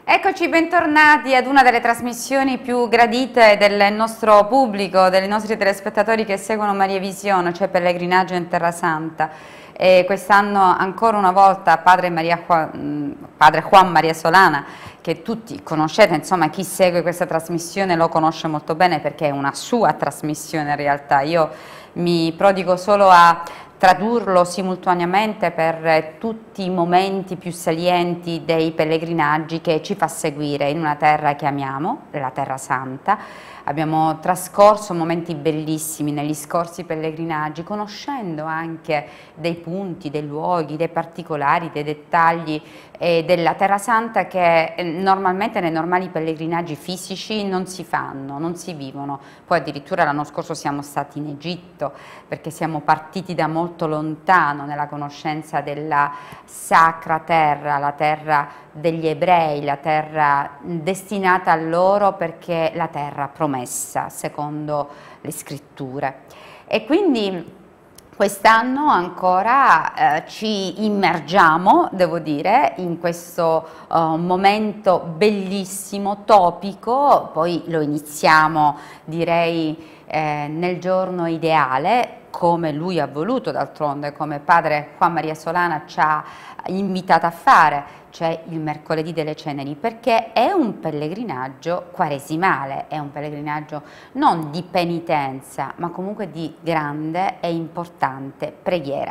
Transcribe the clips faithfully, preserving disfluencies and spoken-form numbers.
Eccoci, bentornati ad una delle trasmissioni più gradite del nostro pubblico, dei nostri telespettatori che seguono Maria Visione, cioè Pellegrinaggio in Terra Santa. E quest'anno ancora una volta padre, Maria, padre Juan Maria Solana, che tutti conoscete, insomma chi segue questa trasmissione lo conosce molto bene perché è una sua trasmissione in realtà. Io mi prodigo solo a tradurlo simultaneamente per tutti i momenti più salienti dei pellegrinaggi che ci fa seguire in una terra che amiamo, la Terra Santa. Abbiamo trascorso momenti bellissimi negli scorsi pellegrinaggi, conoscendo anche dei punti, dei luoghi, dei particolari, dei dettagli eh, della Terra Santa che eh, normalmente nei normali pellegrinaggi fisici non si fanno, non si vivono. Poi addirittura l'anno scorso siamo stati in Egitto perché siamo partiti da molto lontano nella conoscenza della sacra terra, la terra degli ebrei, la terra destinata a loro perché la terra promessa secondo le scritture. E quindi quest'anno ancora eh, ci immergiamo, devo dire, in questo uh, momento bellissimo, topico, poi lo iniziamo direi eh, nel giorno ideale, come lui ha voluto d'altronde, come padre Juan Maria Solana ci ha invitato a fare, cioè il mercoledì delle ceneri, perché è un pellegrinaggio quaresimale, è un pellegrinaggio non di penitenza, ma comunque di grande e importante preghiera.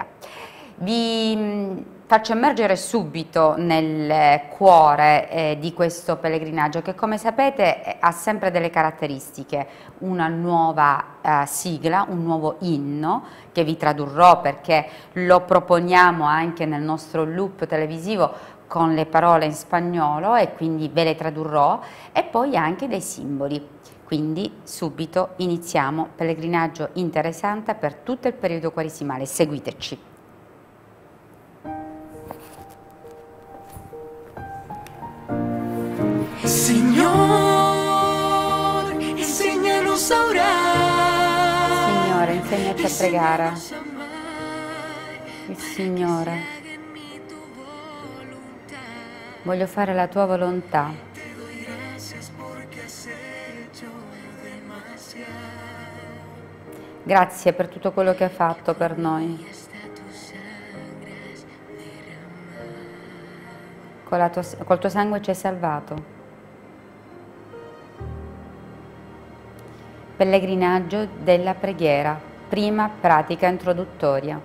Vi faccio immergere subito nel cuore eh, di questo pellegrinaggio che, come sapete, ha sempre delle caratteristiche: una nuova eh, sigla, un nuovo inno che vi tradurrò perché lo proponiamo anche nel nostro loop televisivo con le parole in spagnolo e quindi ve le tradurrò, e poi anche dei simboli. Quindi subito iniziamo pellegrinaggio in Terra Santa per tutto il periodo quaresimale. Seguiteci. Signore, insegnanos a orar. Signore, insegnaci a pregare. Il Signore, voglio fare la tua volontà. Grazie per tutto quello che hai fatto per noi. Con la tua, col tuo sangue ci hai salvato. Pellegrinaggio della preghiera, prima pratica introduttoria.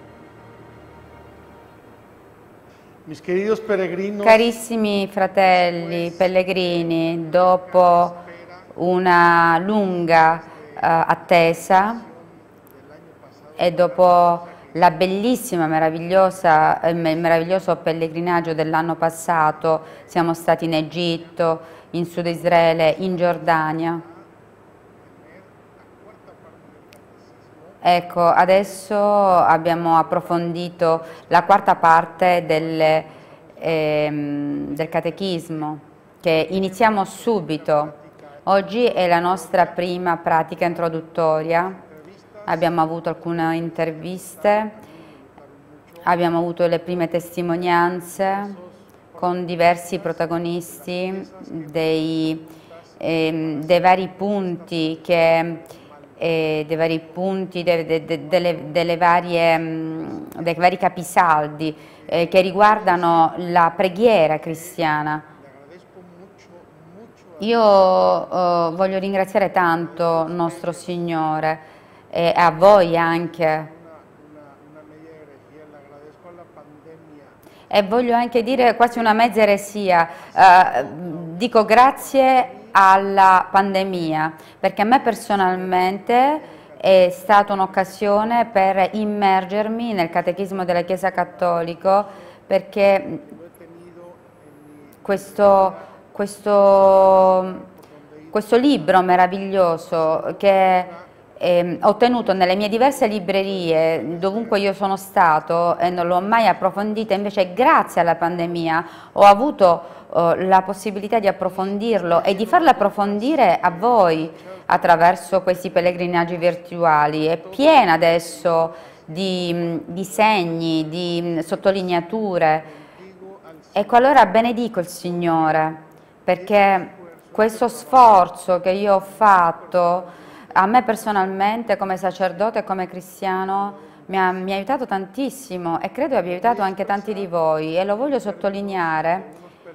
Mis queridos peregrinos, Carissimi fratelli pellegrini, dopo una lunga uh, attesa e dopo la bellissima, meravigliosa, eh, meraviglioso pellegrinaggio dell'anno passato, siamo stati in Egitto, in Sud Israele, in Giordania. Ecco, adesso abbiamo approfondito la quarta parte del, ehm, del catechismo, che iniziamo subito. Oggi è la nostra prima pratica introduttoria, abbiamo avuto alcune interviste, abbiamo avuto le prime testimonianze con diversi protagonisti dei, ehm, dei vari punti che... E dei vari punti, de, de, de, delle, delle varie, mh, dei vari capisaldi eh, che riguardano la preghiera cristiana. Io eh, voglio ringraziare tanto nostro Signore e a voi anche. E voglio anche dire quasi una mezza eresia, eh, dico grazie alla pandemia, perché a me personalmente è stata un'occasione per immergermi nel catechismo della Chiesa Cattolica, perché questo, questo, questo libro meraviglioso che eh, ho ottenuto nelle mie diverse librerie, dovunque io sono stato, e non l'ho mai approfondito, invece grazie alla pandemia ho avuto la possibilità di approfondirlo e di farlo approfondire a voi attraverso questi pellegrinaggi virtuali. È piena adesso di, di segni, di sottolineature. Ecco, allora benedico il Signore perché questo sforzo che io ho fatto, a me personalmente come sacerdote e come cristiano, mi ha, mi ha aiutato tantissimo e credo abbia aiutato anche tanti di voi, e lo voglio sottolineare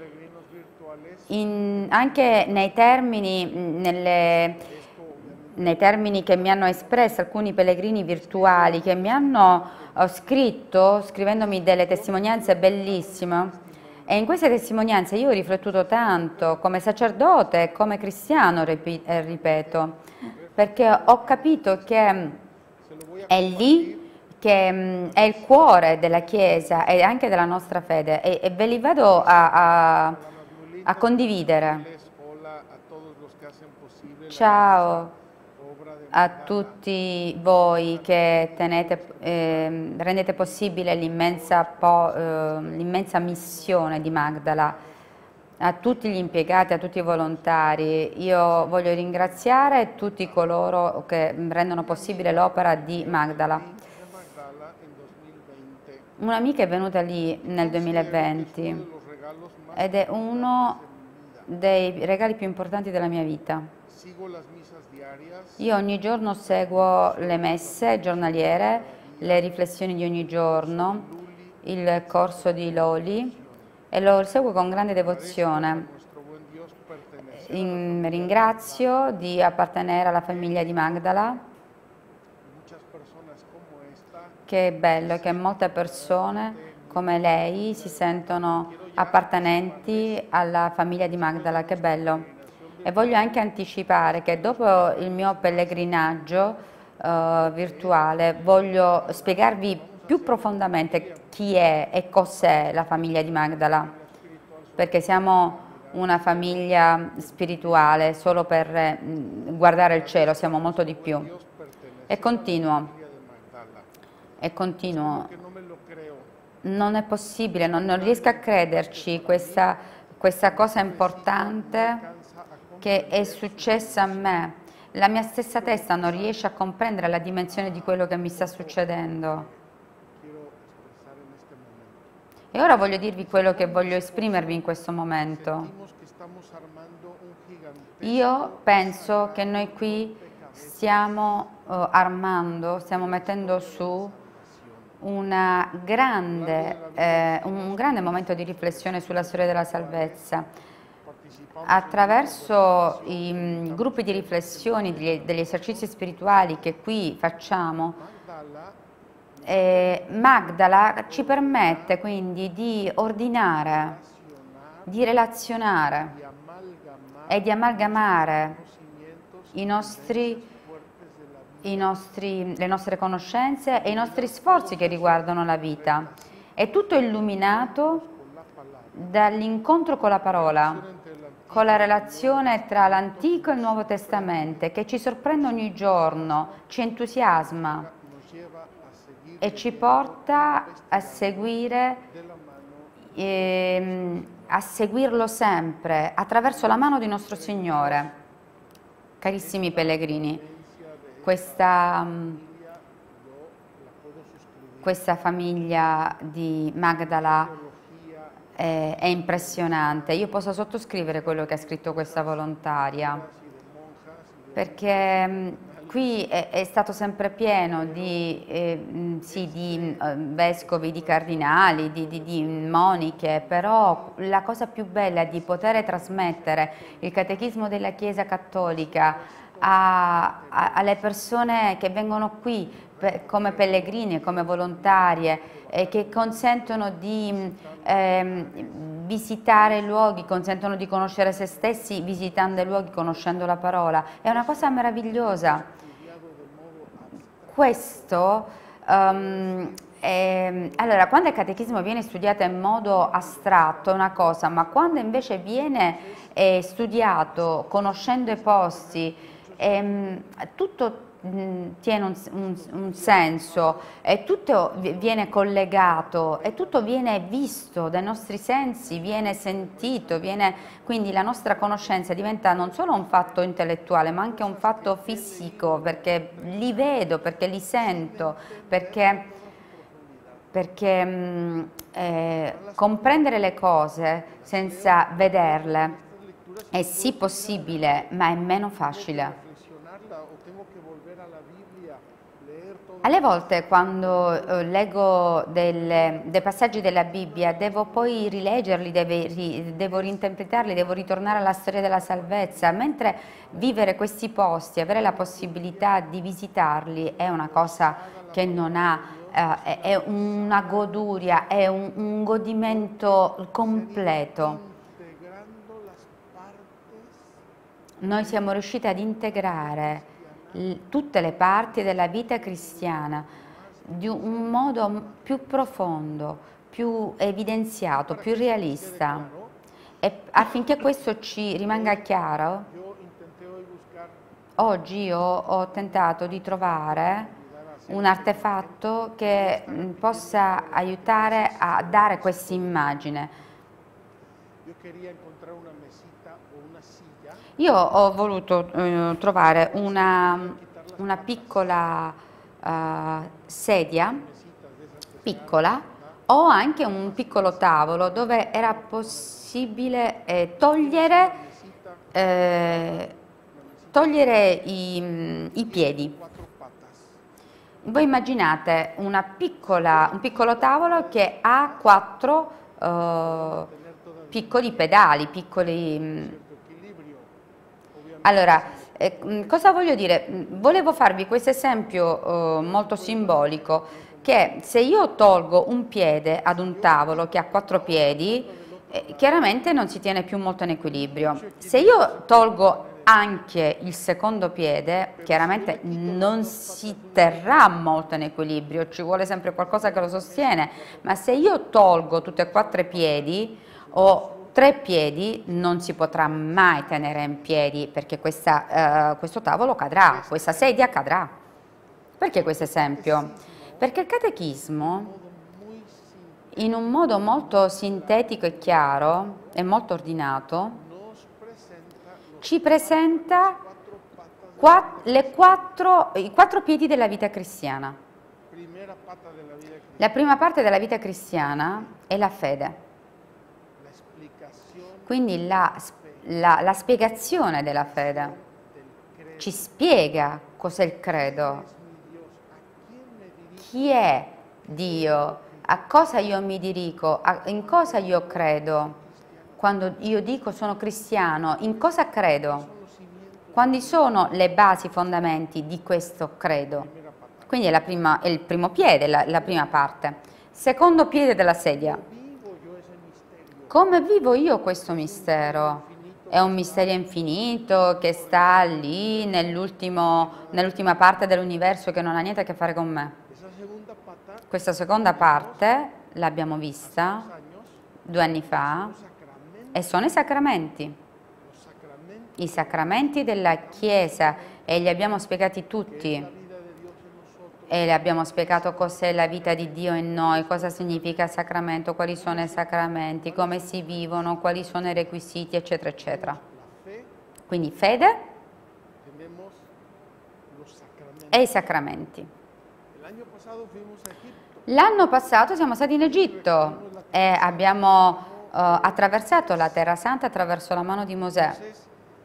in, anche nei termini, nelle, nei termini che mi hanno espresso alcuni pellegrini virtuali che mi hanno eh, scritto, scrivendomi delle testimonianze bellissime. E in queste testimonianze io ho riflettuto tanto come sacerdote e come cristiano, ripeto, perché ho capito che è lì che è il cuore della Chiesa e anche della nostra fede, e, e ve li vado a, a, a condividere. Ciao a tutti voi che tenete, eh, rendete possibile l'immensa po, eh, l'immensa missione di Magdala, a tutti gli impiegati, a tutti i volontari. Io voglio ringraziare tutti coloro che rendono possibile l'opera di Magdala. Un'amica è venuta lì nel duemilaventi ed è uno dei regali più importanti della mia vita. Io ogni giorno seguo le messe giornaliere, le riflessioni di ogni giorno, il corso di Loli, e lo seguo con grande devozione. In, ringrazio di appartenere alla famiglia di Magdala. Che bello che molte persone come lei si sentono appartenenti alla famiglia di Magdala, che bello. E voglio anche anticipare che dopo il mio pellegrinaggio eh, virtuale voglio spiegarvi più profondamente chi è e cos'è la famiglia di Magdala, perché siamo una famiglia spirituale, solo per eh, guardare il cielo siamo molto di più. E continuo, e continuo, non è possibile, non, non riesco a crederci questa, questa cosa importante che è successa a me. La mia stessa testa non riesce a comprendere la dimensione di quello che mi sta succedendo. E ora voglio dirvi quello che voglio esprimervi in questo momento. Io penso che noi qui stiamo uh, armando, stiamo mettendo su una grande, eh, un grande momento di riflessione sulla storia della salvezza. Attraverso i mh, gruppi di riflessioni, degli, degli esercizi spirituali che qui facciamo, eh, Magdala ci permette quindi di ordinare, di relazionare e di amalgamare i nostri, i nostri, le nostre conoscenze e i nostri sforzi che riguardano la vita. È tutto illuminato dall'incontro con la parola, con la relazione tra l'Antico e il Nuovo Testamento, che ci sorprende ogni giorno, ci entusiasma e ci porta a seguire, ehm, a seguirlo sempre attraverso la mano di nostro Signore. Carissimi pellegrini, questa, questa famiglia di Magdala è impressionante. Io posso sottoscrivere quello che ha scritto questa volontaria, perché qui è, è stato sempre pieno di, eh, sì, di eh, vescovi, di cardinali, di, di, di moniche, però la cosa più bella è di poter trasmettere il catechismo della Chiesa Cattolica a, a, alle persone che vengono qui per, come pellegrini, come volontarie, e che consentono di eh, visitare luoghi, consentono di conoscere se stessi visitando i luoghi, conoscendo la parola. È una cosa meravigliosa. Questo, um, è, allora, quando il catechismo viene studiato in modo astratto è una cosa, ma quando invece viene eh, studiato conoscendo i posti, ehm, tutto tiene un, un, un senso, e tutto viene collegato e tutto viene visto dai nostri sensi, viene sentito, viene, quindi la nostra conoscenza diventa non solo un fatto intellettuale ma anche un fatto fisico, perché li vedo, perché li sento, perché, perché mh, eh, comprendere le cose senza vederle È sì possibile, ma è meno facile. reflexionarla o tengo que volver a la Biblia, leer todo. Alle volte quando eh, leggo delle- dei passaggi della Bibbia devo poi rileggerli, deve- ri- devo reinterpretarli, devo ritornare alla storia della salvezza, mentre vivere questi posti, avere la possibilità di visitarli è una cosa che non ha, eh, è, è una goduria, è un, un godimento completo. Integrando las partes Noi siamo riusciti ad integrare l- tutte le parti della vita cristiana di un modo più profondo, più evidenziato, più realista. E affinché questo ci rimanga chiaro, yo intenté hoy buscar oggi io ho tentato di trovare un artefatto che mh, possa aiutare a dare questa immagine. yo quería encontrar una mesita o una silla Io ho voluto eh, trovare una, una piccola eh, sedia, mesitas de esas que piccola, o anche un piccolo tavolo dove era possibile eh, togliere, mesita eh, togliere i, i piedi. cuatro patas Voi immaginate una piccola, un piccolo tavolo che ha quattro eh, piccoli pedali, piccoli... mm, cierto equilibrio obviamente Allora, eh, mh, cosa voglio dire? Mh, Volevo farvi questo esempio eh, molto simbolico, che se io tolgo un piede ad un tavolo che ha quattro piedi, eh, chiaramente non si tiene più molto in equilibrio. Se io tolgo anche il secondo piede, chiaramente non si terrà molto in equilibrio, ci vuole sempre qualcosa che lo sostiene, ma se io tolgo tutti e quattro i piedi, o tre piedi, non si potrà mai tenere in piedi perché questa, eh, questo tavolo cadrà, questa sedia cadrà. Perché questo esempio? Perché il catechismo, muy simple in un modo molto sintetico e chiaro e molto ordinato, nos presenta los ci presenta cuatro patas qua- le quattro, i quattro piedi della vita cristiana. primera pata de la vida cristiana La prima parte della vita cristiana è la fede. la explicación Quindi la, la- la spiegazione della fede del credo ci spiega cos'è il credo, es mi Dios a quién me dirijo chi è Dio, a cosa io mi dirigo, a- in cosa io credo. Quando io dico sono cristiano, in cosa credo? los cimientos Quali sono le basi, i fondamenti di questo credo? primera pata Quindi è, la prima- è il primo piede, la, la prima parte. Secondo piede della sedia. vivo yo ese misterio Come vivo io questo mistero? È un mistero infinito che sta lì nell'ultimo- nell'ultima parte dell'universo che non ha niente a che fare con me. esa segunda pata Questa seconda parte l'abbiamo vista dos años due anni fa los sacramentos e sono i sacramenti. los sacramentos I sacramenti della Chiesa e li abbiamo spiegati la tutti vida de Dios en nosotros e le abbiamo spiegato cos'è la vita di Dio in noi, cosa significa il sacramento, quali sono i sacramenti, come si vivono, quali sono i requisiti, eccetera, eccetera. la fe Quindi fede tenemos los sacramentos e i sacramenti. el año pasado fuimos a Egipto L'anno passato siamo stati in Egitto e abbiamo eh, attraversato la Terra Santa attraverso la mano di Mosè. entonces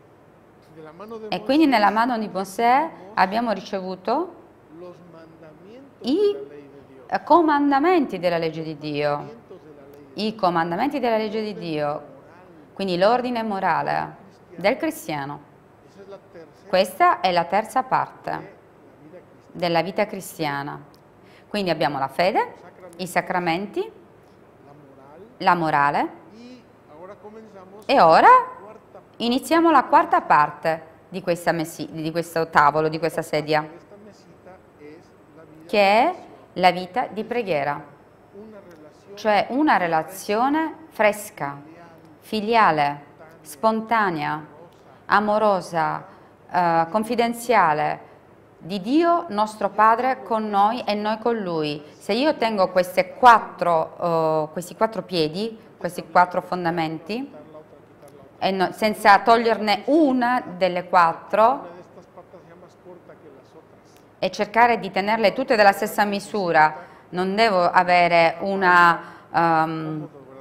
de la mano de E Moisés, quindi nella mano di Mosè abbiamo ricevuto los mandamientos i de la ley de Dios eh, comandamenti della legge di Dio. mandamientos de la ley de I comandamenti della legge di Dio, moral quindi l'ordine morale del cristiano. esa es la tercera Questa è la terza parte de la vida cristiana della vita cristiana. Quindi abbiamo la fede, i sacramenti, la moral la morale y ahora comenzamos e ora la cuarta iniziamo la quarta parte di, questa messi- di questo tavolo, di questa sedia, de esta mesita es la vida che è la vita di preghiera, una relación cioè una relazione fresca, filiale, spontanea, amorosa, eh, confidenziale di Dio nostro Padre con noi e noi con Lui. Se io tengo queste quattro, eh, questi quattro piedi, questi quattro fondamenti, quitar la otra quitar la otra e no- senza toglierne una delle quattro una de estas patas ya más corta que las otras e cercare di tenerle tutte della stessa misura, non devo avere una, ehm, Cómodo, ¿verdad?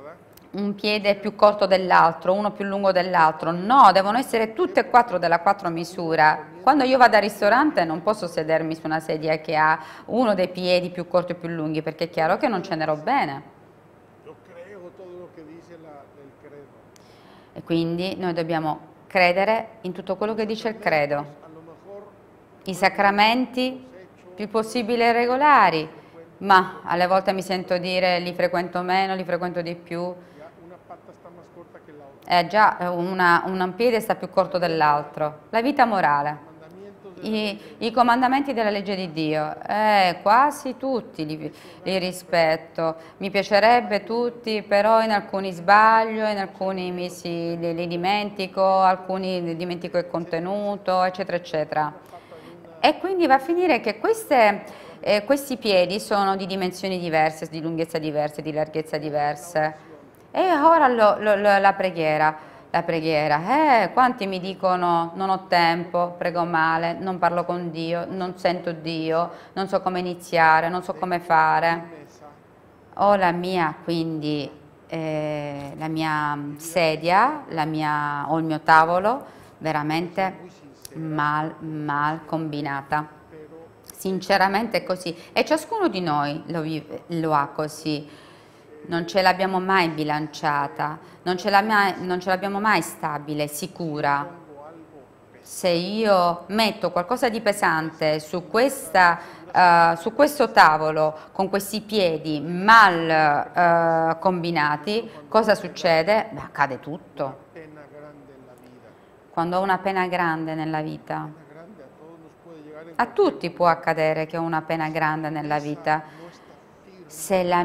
un piede più corto dell'altro, uno più lungo dell'altro, no, devono essere tutte e quattro della quattro misura. Quando io vado al ristorante non posso sedermi su una sedia che ha uno dei piedi più corti o più lunghi, perché è chiaro che non cenerò bene. Yo creo todo lo que dice la, el credo. E quindi noi dobbiamo credere in tutto quello che dice il credo. A lo mejor I sacramenti più possibile regolari, ma alle volte mi sento dire li frequento meno, li frequento di più. ya una pata está más corta que la otra. Eh già, una- un piede sta più corto dell'altro. La vita morale, Mandamientos de i, i comandamenti della legge di Dio, eh, quasi tutti li, li rispetto. Mi piacerebbe tutti, però in alcuni sbaglio, in alcuni mi si, li, li dimentico, alcuni dimentico il contenuto, eccetera, eccetera. E quindi va a finire che queste, eh, questi piedi sono di dimensioni diverse, di lunghezza diverse, di larghezza diverse. E ora lo- lo- lo- la preghiera, la preghiera, eh, quanti mi dicono non ho tempo, prego male, non parlo con Dio, non sento Dio, non so come iniziare, non so come fare. mesa, Ho la mia, quindi, eh, la mia sedia, la mia, ho il mio tavolo, veramente mal, mal combinata. pero Sinceramente è così. E ciascuno di noi lo, vive- lo ha così. Non ce l'abbiamo mai bilanciata, non ce la mai- non ce l'abbiamo mai stabile, sicura. pongo algo pesado. Se io metto qualcosa di pesante su, questa, eh, su questo tavolo con questi piedi mal eh, combinati, cosa succede? Beh, accade tutto. Pena grande en la vida. Quando ho una pena grande nella vita, Pena grande a todos nos puede llegar en a tutti può accadere che ho una pena grande nella vita. no está firme. Se la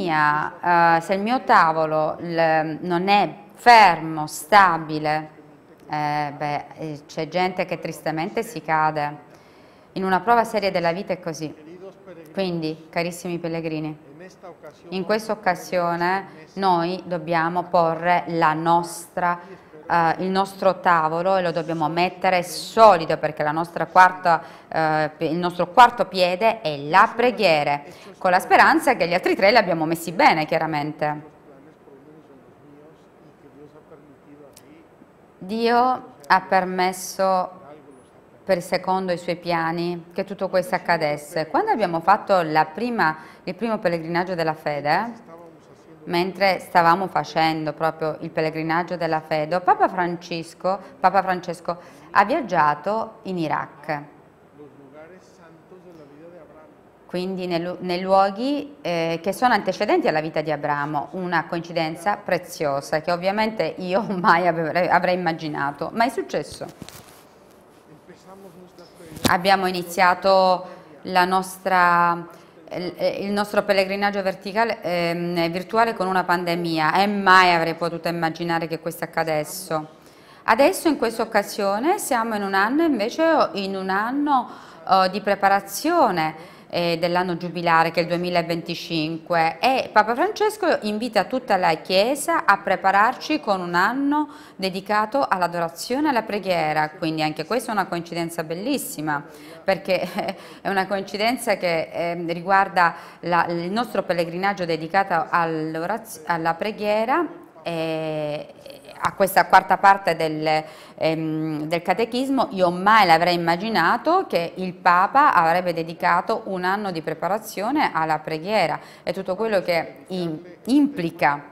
mia, eh, se il mio tavolo l- non è fermo, stabile, eh, beh, eh, c'è gente che tristemente si cade. In una prova seria della vita è così. Queridos peregrinos, Quindi, carissimi pellegrini, en esta ocasión in questa occasione noi dobbiamo porre la nostra, eh, il nostro tavolo e lo dobbiamo mettere solido, perché la nostra quarta, eh, il nostro quarto piede è la preghiera, con la speranza che gli altri tre li abbiamo messi bene, chiaramente. planes por lo menos en los míos y que Dios ha permitido así, Dio ha permesso, algo los ha permitido. per secondo i suoi piani, che tutto questo accadesse. Quando abbiamo fatto la prima, il primo pellegrinaggio della fede, Estábamos haciendo mentre stavamo facendo proprio il pellegrinaggio della fede, Papa Francesco, Papa Francesco ha viaggiato in Iraq, los lugares santos de la vida de Abraham. quindi nei, lu- nei luoghi eh, che sono antecedenti alla vita di Abramo, una coincidenza preziosa che ovviamente io mai avrei, avrei immaginato, ma è successo. Empezamos nuestra peregrinación Abbiamo iniziato la nostra, il il nostro pellegrinaggio verticale, ehm, virtuale con una pandemia e mai avrei potuto immaginare che questo accadesse. Adesso in questa occasione siamo in un anno invece in un anno eh, di preparazione eh, dell'anno giubilare che è il duemilaventicinque e Papa Francesco invita tutta la Chiesa a prepararci con un anno dedicato all'adorazione e alla preghiera, quindi anche questa è una coincidenza bellissima, perché è una coincidenza che eh, riguarda la- il nostro pellegrinaggio dedicato all'oraz- alla preghiera e a questa quarta parte del, ehm, del catechismo. Io mai l'avrei immaginato che il Papa avrebbe dedicato un anno di preparazione alla preghiera e tutto quello che im- implica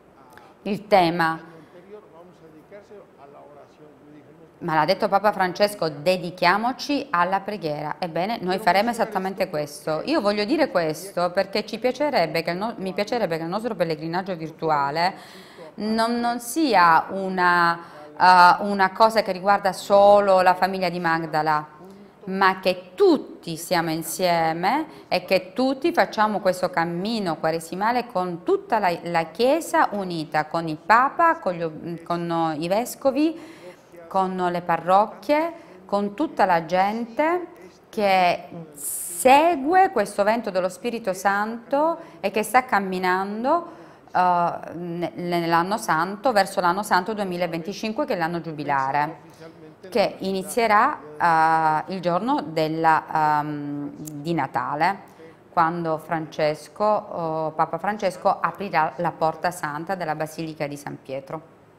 il tema. anterior, vamos a dedicárselo a la oración. Le dijimos, Ma l'ha detto Papa Francesco, dedichiamoci alla preghiera. Ebbene, noi faremo esattamente questo. Io voglio dire questo perché ci piacerebbe che il no- mi piacerebbe che il nostro pellegrinaggio virtuale non, non sia una, eh, una cosa che riguarda solo la famiglia di Magdala, ma che tutti siamo insieme e che tutti facciamo questo cammino quaresimale con tutta la, la Chiesa unita, con il Papa, con, gli- con i Vescovi, con le parrocchie, con tutta la gente che segue questo vento dello Spirito Santo e che sta camminando eh, ne- nell'anno santo, verso l'anno santo duemilaventicinque, che è l'anno giubilare, che inizierà eh, il giorno della, ehm, di Natale. quando Francesco, oh, Papa Francesco aprirà la porta santa della Basilica di San Pietro.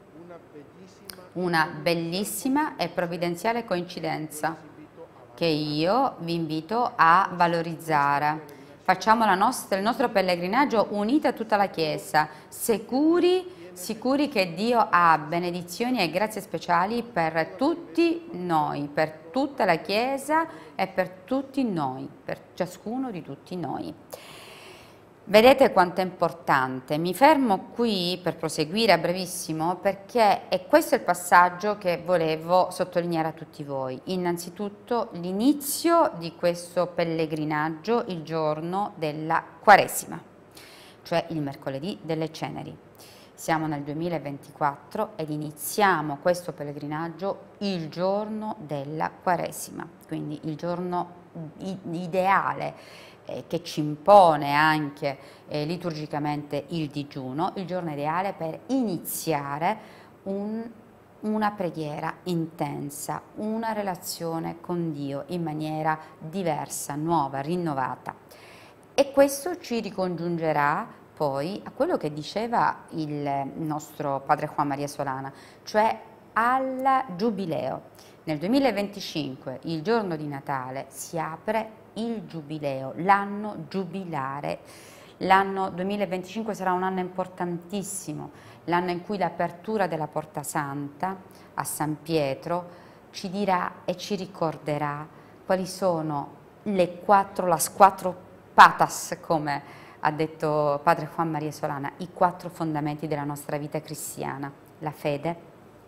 Una bellissima e provvidenziale coincidenza che io vi invito a valorizzare. Facciamo la nostra, il nostro pellegrinaggio unito a tutta la Chiesa, sicuri Sicuri che Dio ha benedizioni e grazie speciali per tutti noi, per tutta la Chiesa e per tutti noi, per ciascuno di tutti noi. Vedete quanto è importante. Mi fermo qui per proseguire a brevissimo perché è questo il passaggio che volevo sottolineare a tutti voi. Innanzitutto l'inizio di questo pellegrinaggio il giorno della Quaresima, cioè il mercoledì delle Ceneri. Siamo nel duemilaventiquattro ed iniziamo questo pellegrinaggio il giorno della Quaresima, quindi il giorno ideale eh, che ci impone anche eh, liturgicamente il digiuno, il giorno ideale per iniziare un, una preghiera intensa, una relazione con Dio in maniera diversa, nuova, rinnovata. E questo ci ricongiungerà poi a quello che diceva il nostro padre Juan Maria Solana, cioè al giubileo. Nel duemilaventicinque, il giorno di Natale, si apre il giubileo, l'anno giubilare. L'anno duemilaventicinque sarà un anno importantissimo, l'anno in cui l'apertura della Porta Santa a San Pietro ci dirà e ci ricorderà quali sono le quattro, las quattro patas, come ha detto padre Juan Maria Solana, i quattro fondamenti della nostra vita cristiana: la fede,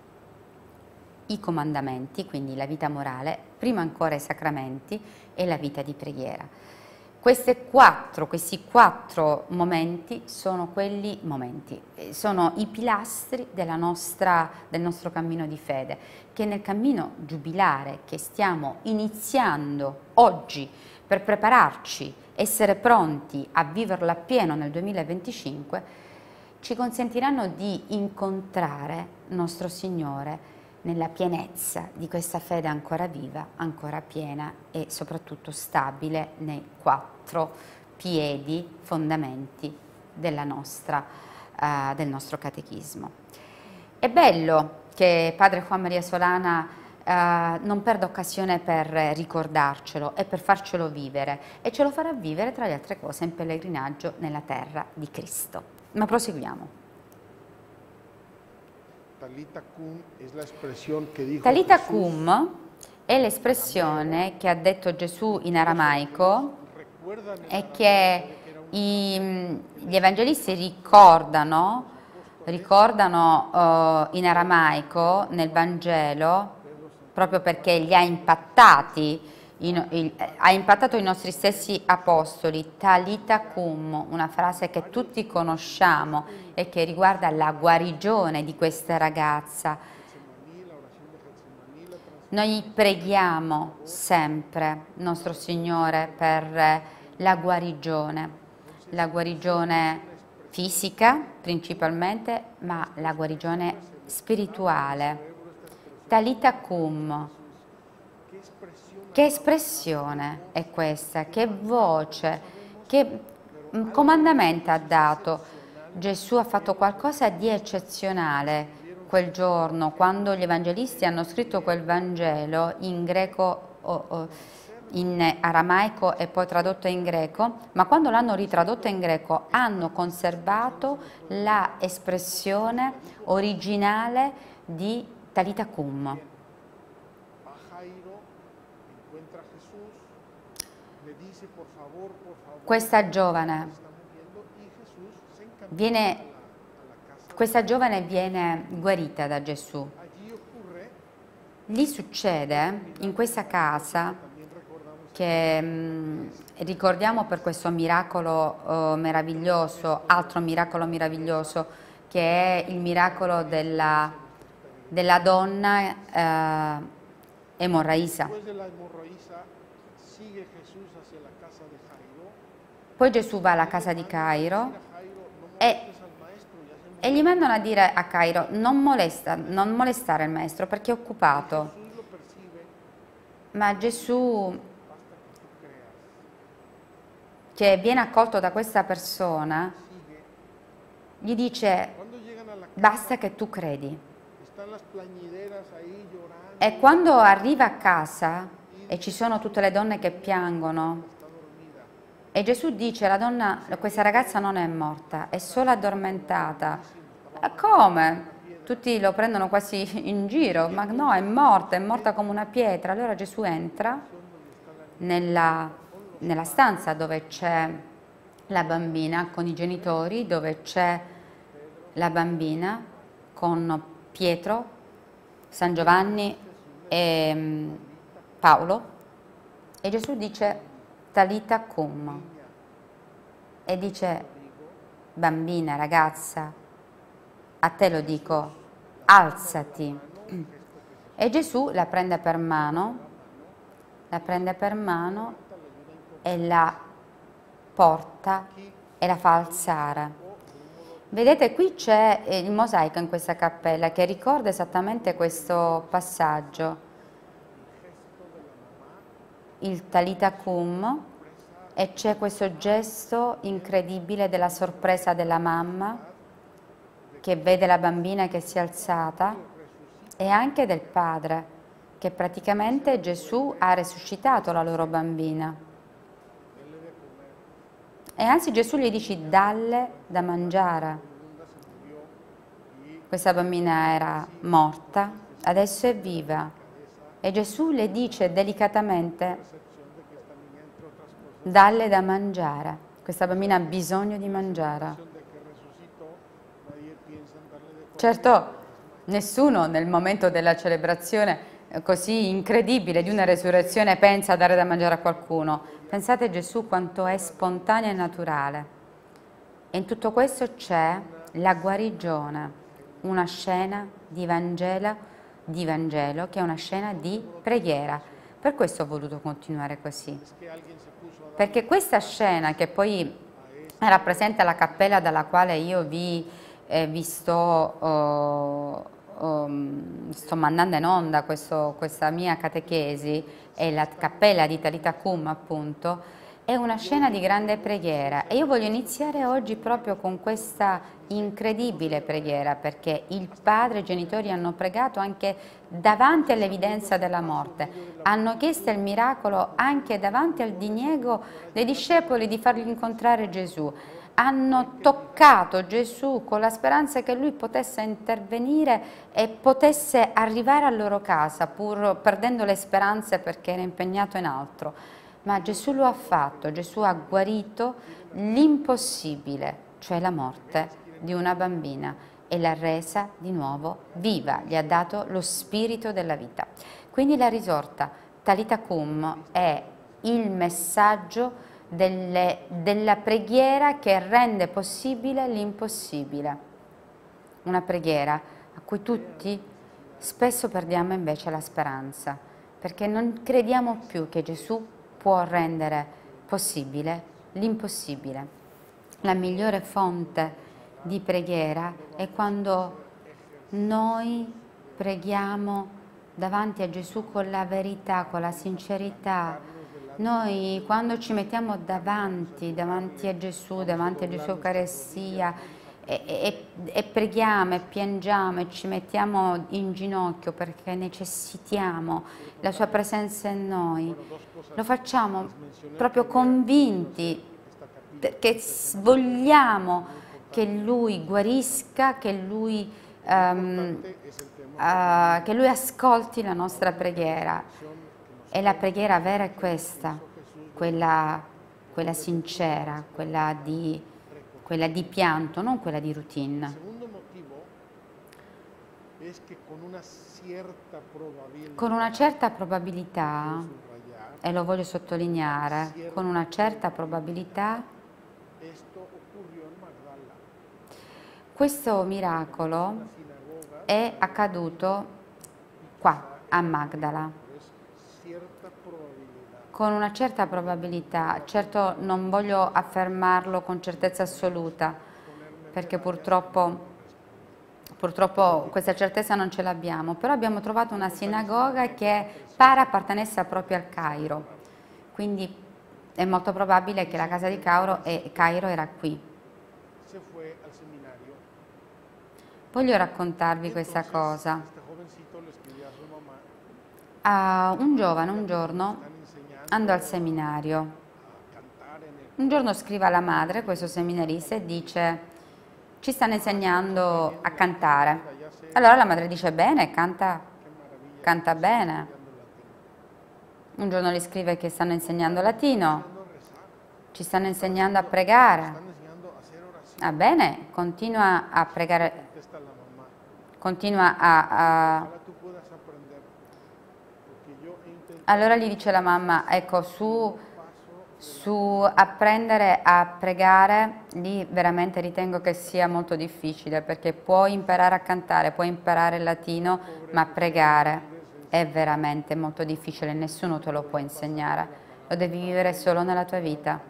i comandamenti, quindi la vita morale, prima ancora i sacramenti e la vita di preghiera. Queste quattro, questi quattro momenti sono quelli momenti, sono i pilastri della nostra, del nostro cammino di fede, che nel cammino giubilare che stiamo iniziando oggi per prepararci, essere pronti a viverlo appieno nel duemilaventicinque, ci consentiranno di incontrare nostro Signore nella pienezza di questa fede ancora viva, ancora piena e soprattutto stabile nei quattro piedi fondamenti della nostra, uh, del nostro catechismo. È bello che padre Juan Maria Solana Uh, non perda occasione per ricordarcelo e per farcelo vivere, e ce lo farà vivere tra le altre cose in pellegrinaggio nella terra di Cristo. Ma proseguiamo. Talita cum es la expresión que dijo Talita Jesús. cum è l'espressione che ha detto Gesù in aramaico e che i, gli evangelisti ricordano, ricordano uh, in aramaico nel Vangelo, proprio perché li ha impattati, in, il, ha impattato i nostri stessi apostoli. Talita cum, una frase che tutti conosciamo e che riguarda la guarigione di questa ragazza. Noi preghiamo sempre nostro Signore per la guarigione, la guarigione fisica principalmente, ma la guarigione spirituale. Talita cum, che espressione è questa, che voce, che comandamento ha dato. Gesù ha fatto qualcosa di eccezionale quel giorno, quando gli evangelisti hanno scritto quel Vangelo in greco, in aramaico e poi tradotto in greco, ma quando l'hanno ritradotto in greco hanno conservato la espressione originale di Talita cum. Questa giovane viene, questa giovane viene guarita da Gesù. Gli succede in questa casa, che mh, ricordiamo per questo miracolo uh, meraviglioso, altro miracolo meraviglioso, che è il miracolo della della donna eh, emorraisa. Poi Gesù va alla casa di Cairo e, e gli mandano a dire a Cairo: non, molesta, non molestare il maestro perché è occupato. Ma Gesù che viene accolto da questa persona, sigue. gli dice: Cuando llegan a la casa, basta che tu credi. están las plañideras ahí llorando. E quando arriva a casa e ci sono tutte le donne che piangono, Está dormida. e Gesù dice: la donna, questa ragazza non è morta, è solo addormentata. "Ma come?" Tutti lo prendono quasi in giro, ma no, è morta, è morta come una pietra. Allora Gesù entra nella, nella stanza dove c'è la bambina con i genitori, dove c'è la bambina con Pietro, San Giovanni e mm, Paolo, e Gesù dice Talita cum, e dice: bambina, ragazza, a te lo dico, alzati. E Gesù la prende per mano, la prende per mano e la porta e la fa alzare. Vedete, qui c'è il mosaico in questa cappella che ricorda esattamente questo passaggio. Il Talita cum, e c'è questo gesto incredibile della sorpresa della mamma che vede la bambina che si è alzata, e anche del padre, che praticamente Gesù ha resuscitato la loro bambina. E anzi Gesù gli dice: dalle da mangiare. Questa bambina era morta, adesso è viva. E Gesù le dice delicatamente: dalle da mangiare. Questa bambina ha bisogno di mangiare. Certo, nessuno nel momento della celebrazione così incredibile di una resurrezione pensa a dare da mangiare a qualcuno. Pensate Gesù quanto è spontaneo e naturale. E in tutto questo c'è la guarigione, una scena di Vangelo, di Vangelo che è una scena di preghiera. Per questo ho voluto continuare così. Perché questa scena, che poi rappresenta la cappella dalla quale io vi, eh, vi sto, oh, oh, sto mandando in onda questo, questa mia catechesi, è la cappella di Talita cum, appunto, è una scena di grande preghiera. E io voglio iniziare oggi proprio con questa incredibile preghiera, perché il padre e i genitori hanno pregato anche davanti all'evidenza della morte, hanno chiesto il miracolo anche davanti al diniego dei discepoli di fargli incontrare Gesù, hanno toccato Gesù con la speranza che lui potesse intervenire e potesse arrivare a loro casa, pur perdendo le speranze perché era impegnato in altro. Ma Gesù lo ha fatto, Gesù ha guarito l'impossibile, cioè la morte di una bambina, e l'ha resa di nuovo viva, gli ha dato lo spirito della vita. Quindi la risorta Talita cum è il messaggio delle, della preghiera che rende possibile l'impossibile. Una preghiera a cui tutti spesso perdiamo invece la speranza, perché non crediamo più che Gesù può rendere possibile l'impossibile. La migliore fonte di preghiera è quando noi preghiamo davanti a Gesù con la verità, con la sincerità. Noi quando ci mettiamo davanti, davanti a Gesù, davanti a Gesù Eucaristia, e, e, e preghiamo e piangiamo e ci mettiamo in ginocchio perché necessitiamo la sua presenza in noi, lo facciamo proprio convinti, perché vogliamo che Lui guarisca, che Lui, um, uh, che Lui ascolti la nostra preghiera. E la preghiera vera è questa, quella, quella sincera, quella di, quella di pianto, non quella di routine. Il secondo motivo è che con una certa probabilità, Con una certa probabilità, e lo voglio sottolineare, con una certa probabilità, questo miracolo è accaduto qua, a Magdala, con una certa probabilità. Certo non voglio affermarlo con certezza assoluta, perché purtroppo, purtroppo questa certezza non ce l'abbiamo, però abbiamo trovato una sinagoga che pare appartenesse proprio al Cairo, quindi è molto probabile che la casa di Cairo, e Cairo era qui. se fue al seminario. Voglio raccontarvi questa Entonces, cosa. este jovencito le escribió a su mamá, Ah, un giovane un giorno están enseñando andò al seminario. a cantar en el Un giorno scrive alla madre, questo seminarista, e dice: ci stanno insegnando a cantare. Allora la madre dice: bene, canta, qué maravilla, canta bene. estudiando latín. Un giorno gli scrive che stanno insegnando latino, Enseñando a rezar, ci stanno insegnando a pregare. están enseñando a hacer oración. Ah, bene, continua a pregare, Contesta la mamá, continua a, a... ojalá tú puedas aprender, porque yo he intentado Allora gli dice la mamma: ecco, su, paso su apprendere a pregare, lì veramente ritengo che sia molto difficile, perché puoi imparare a cantare, puoi imparare il latino, ma pregare è veramente molto difficile, nessuno te lo può insegnare, lo devi vivere solo nella tua vita.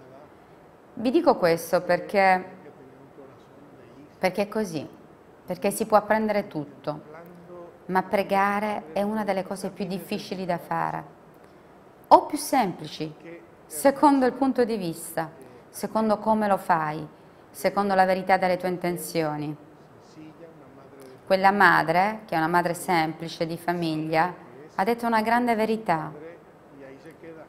Vi dico questo perché, perché è così, perché si può apprendere tutto, ma pregare è una delle cose più difficili da fare, o più semplici, secondo il punto di vista, secondo come lo fai, secondo la verità delle tue intenzioni. sencilla, una madre de Quella madre, che è una madre semplice, di famiglia, ha detto una grande verità, padre y ahí se queda.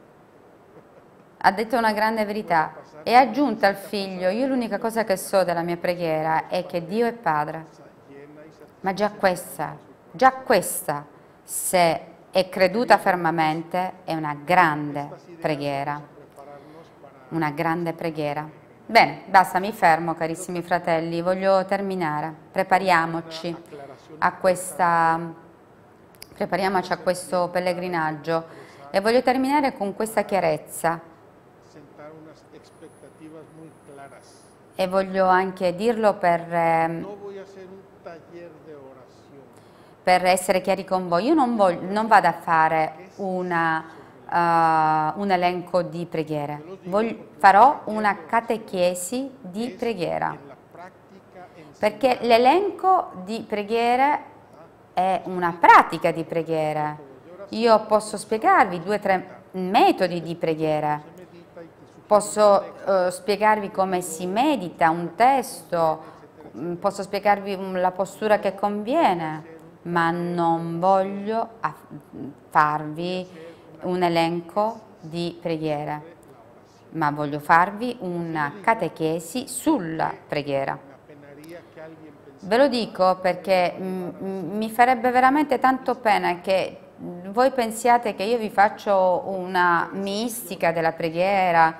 ha detto una grande verità e ha aggiunto al figlio: io l'unica cosa che so della mia preghiera è che Dio è Padre. Llena y satisfecha Ma già questa, già questa, se è creduta fermamente, è una grande preghiera, prepararnos para una grande preghiera. Bene, basta, mi fermo, carissimi fratelli, voglio terminare. Prepariamoci a questa, prepariamoci a questo pellegrinaggio e voglio terminare con questa chiarezza sentar unas expectativas muy claras. e voglio anche dirlo per... ehm, No voy a hacer un taller de oración. per essere chiari con voi. Io non, voglio, non vado a fare una, uh, un elenco di preghiere, Voglio, farò una catechesi di preghiera, En la práctica, en perché l'elenco di preghiere è una pratica di preghiere. Io posso spiegarvi due o tre metodi di preghiera, medita y te sugiere posso uh, spiegarvi come si medita un testo, mm, posso spiegarvi mm, la postura che conviene, ma non voglio aff- farvi un elenco di preghiere, ma voglio farvi una catechesi sulla preghiera. me apenaría que alguien pensara Ve lo dico perché mm, mm, mi farebbe veramente tanto pena che mm, voi pensiate che io vi faccio una mistica della preghiera,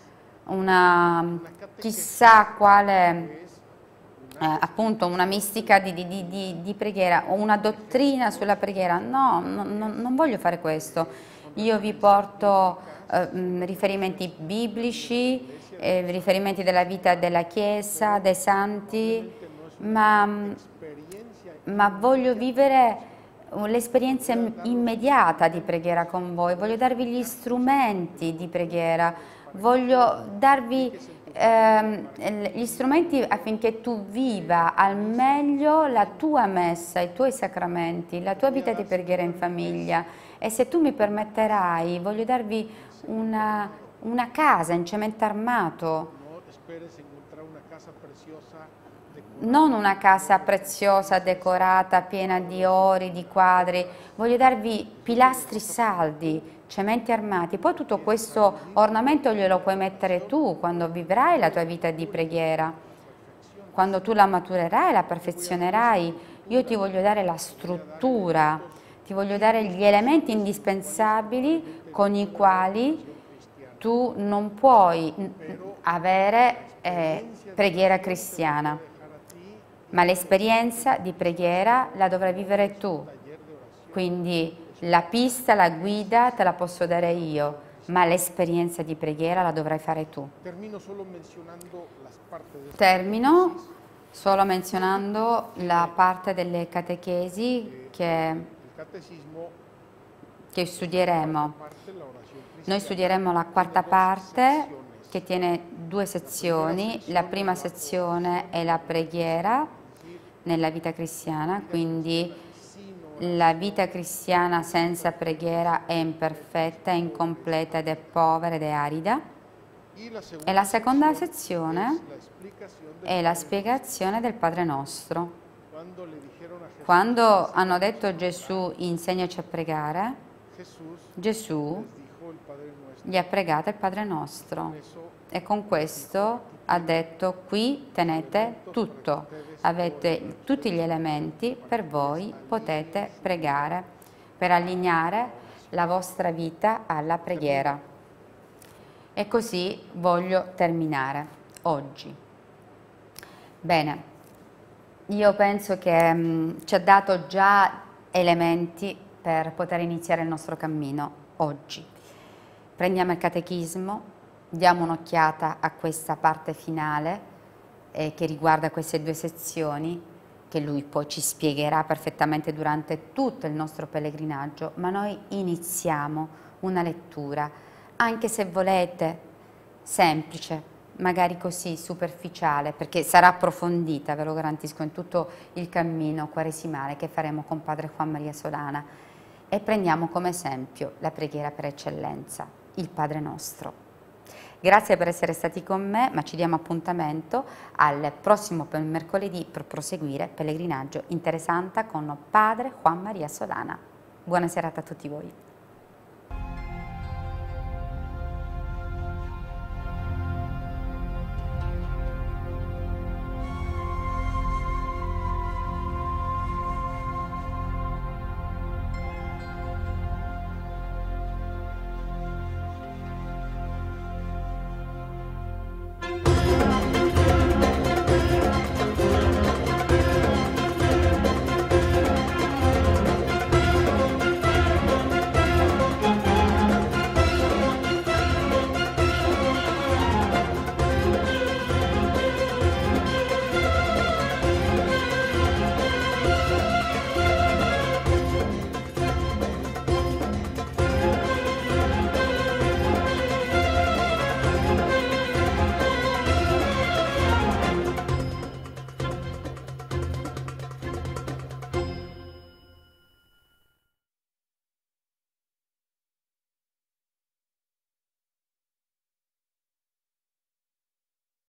una mm, chissà quale, eh, appunto, una mistica di, di- di- di- di preghiera o una dottrina sulla preghiera. No, no, no, non voglio fare questo. Io vi porto eh, mm, riferimenti biblici, eh, riferimenti della vita della Chiesa, dei santi, ma, experiencia ma voglio vivere l'esperienza im- immediata di preghiera con voi, voglio darvi gli strumenti di preghiera, voglio darvi ehm, gli strumenti affinché tu viva al meglio la tua messa, i tuoi sacramenti, la tua vita di preghiera in famiglia. E se tu mi permetterai, voglio darvi una, una casa in cemento armato, no esperes encontrar una casa preciosa de non una casa preziosa, decorata, piena di ori, di quadri. Voglio darvi pilastri saldi, cementi armati. Poi tutto questo ornamento glielo puoi mettere tu quando vivrai la tua vita di preghiera. Quando tu la maturerai, la perfezionerai, io ti voglio dare la struttura, ti voglio dare gli elementi indispensabili con i quali tu non puoi mm, avere eh, preghiera cristiana, ma l'esperienza di preghiera la dovrai vivere tu. Quindi la pista, la guida te la posso dare io, ma l'esperienza di preghiera la dovrai fare tu. Termino solo mencionando las partes de Termino solo menzionando la parte delle catechesi che, el catecismo, che studieremo. parte la oración Noi cristiana. studieremo la quarta parte che tiene due sezioni. La prima sezione è la preghiera nella vita cristiana, quindi Sino La vita cristiana senza preghiera è imperfetta, è incompleta ed è povera ed è arida. E la seconda sezione è la spiegazione del Padre Nostro. Quando hanno detto a Gesù insegnaci a pregare, Gesù gli ha pregato il Padre Nostro e con questo ha detto: qui tenete tutto, avete tutti gli elementi, per voi potete pregare, per allineare la vostra vita alla preghiera. E così voglio terminare oggi. Bene, io penso che mh, ci ha dato già elementi per poter iniziare il nostro cammino oggi. Prendiamo il catechismo, diamo un'occhiata a questa parte finale eh, che riguarda queste due sezioni, che lui poi ci spiegherà perfettamente durante tutto il nostro pellegrinaggio, ma noi iniziamo una lettura, anche se volete, semplice, magari così superficiale, perché sarà approfondita, ve lo garantisco, in tutto il cammino quaresimale che faremo con Padre Juan Maria Solana, e prendiamo come esempio la preghiera per eccellenza, il Padre Nostro. Grazie per essere stati con me, ma ci diamo appuntamento al prossimo mercoledì per proseguire pellegrinaggio interessante con Padre Juan Maria Solana. Buona serata a tutti voi.